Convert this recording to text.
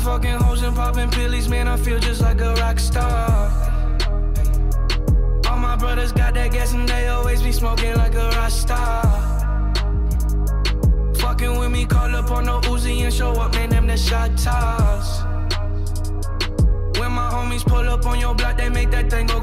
fucking hoes and popping pillies, man, I feel just like a rock star. All my brothers got that gas and they always be smoking like a Rasta. Fucking with me, call up on no Uzi and show up, man, them the shot toss. When my homies pull up on your block, they make that thing go